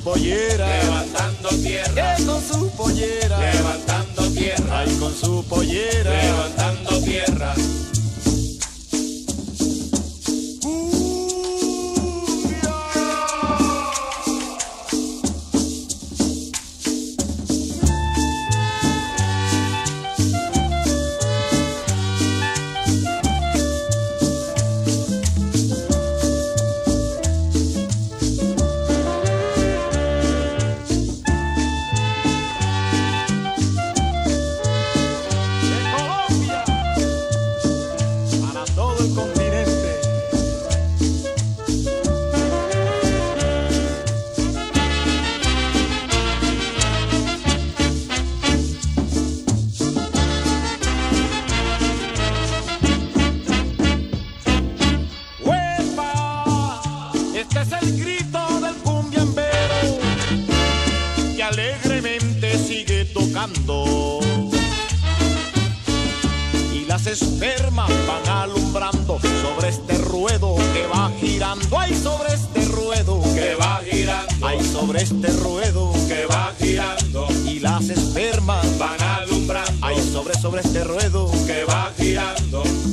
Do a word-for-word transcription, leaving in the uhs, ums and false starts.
pollera, levantando tierra, que con su pollera, levantando tierra, ay, con su pollera, levantando tierra. Este es el grito del cumbiambero que alegremente sigue tocando, y las espermas van alumbrando sobre este ruedo que va girando. Ay, sobre este ruedo Que va girando, ay, sobre este ruedo que va girando, y las espermas van alumbrando, ay, sobre sobre este ruedo que va girando.